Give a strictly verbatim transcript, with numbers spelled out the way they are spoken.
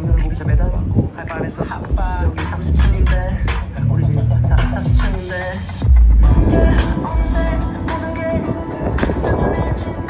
너는 목에 매달았고 하이파이브에서 핫바 여기 삼십 층인데 우리 집 삼십 층인데 yeah, 어느새 모든 게 내 맘에